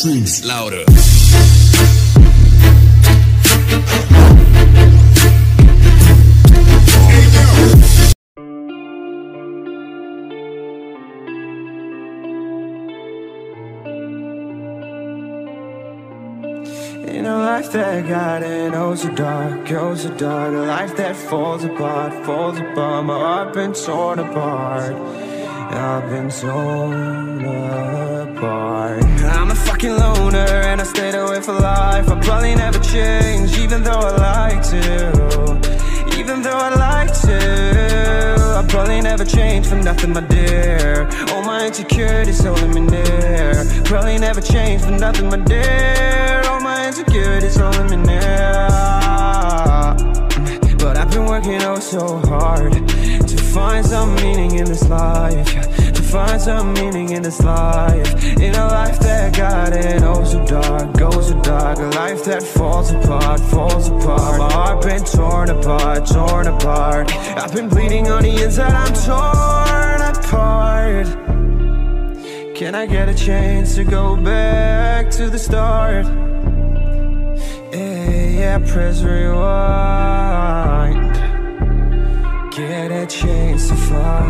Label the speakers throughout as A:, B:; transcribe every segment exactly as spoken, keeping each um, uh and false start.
A: streams louder.
B: In a life that got in, oh so dark, oh so dark. A life that falls apart, falls apart. My heart been torn apart, I've been torn apart. I'm a fucking loner and I stayed away for life. I'll probably never change, even though I'd like to. Even though I'd like to, I'll probably never change for nothing, my dear. All my insecurities holding me near. Probably never change for nothing, my dear. All my insecurities holding me near. But I've been working oh so hard to find some meaning in this life, to find some meaning in this life. In a life that got in oh so dark, oh so dark. A life that falls apart, falls apart. My heart been torn apart, torn apart. I've been bleeding on the inside, I'm torn apart. Can I get a chance to go back to the start? Yeah, yeah, press rewind. Get a chance to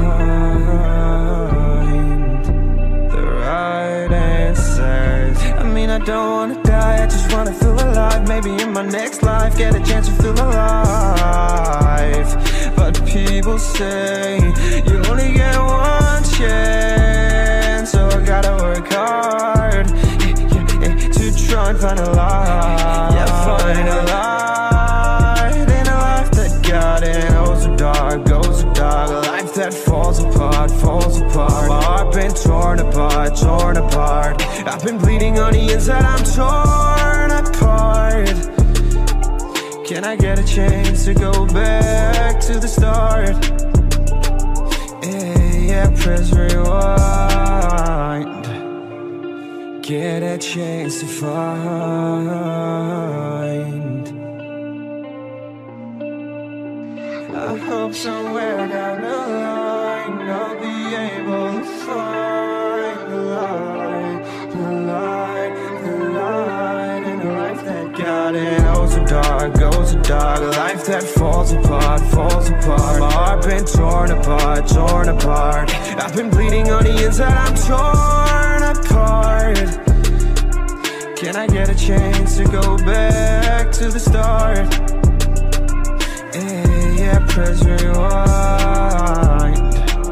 B: find the right answers. I mean, I don't wanna die, I just wanna feel alive. Maybe in my next life, get a chance to feel alive. But people say you only get one chance, so I gotta work hard, yeah, yeah, yeah, to try and find a light. Yeah, find a light in a life that got in oh so dark, oh so dark. A life that falls apart, falls apart. My heart been torn apart, torn apart. I've been bleeding on the inside, I'm torn apart. Can I get a chance to go back to the start? Yeah, yeah, press rewind. Get a chance to find. I hope somewhere down the line I'll be able to find the light, the light, the light in a life that got in oh so dark, oh so dark. A life that falls apart, falls apart. My heart been torn apart, torn apart. I've been bleeding on the inside, I'm torn apart. Can I get a chance to go back to the start? Yeah, yeah, press rewind.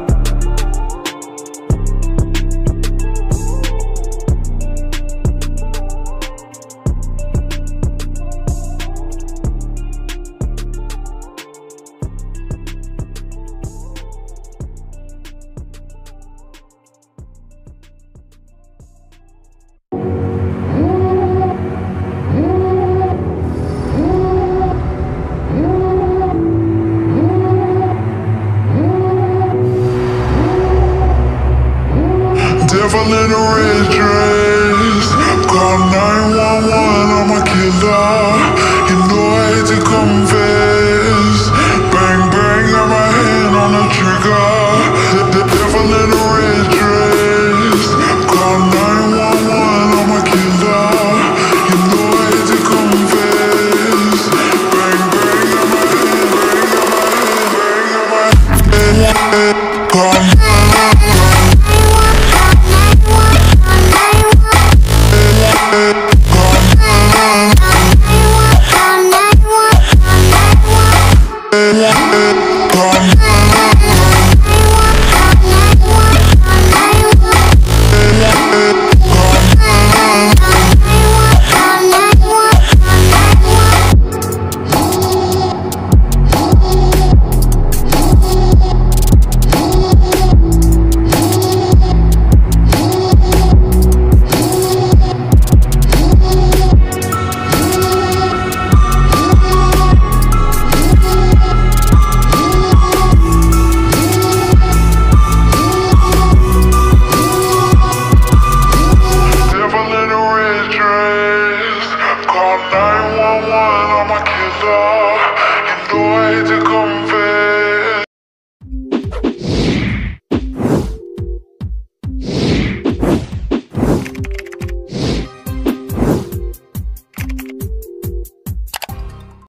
C: Devil in a red dress, call nine one one, I'm a killer. You know I hate to confess. Bang bang, got my hand on the trigger. The devil in a red dress, call nine one one, I'm a killer. You know I hate to confess. Bang bang, got my hand, bang, got my hand, bang, got my hand. Call nine one one, I'm a killer. You know I hate to come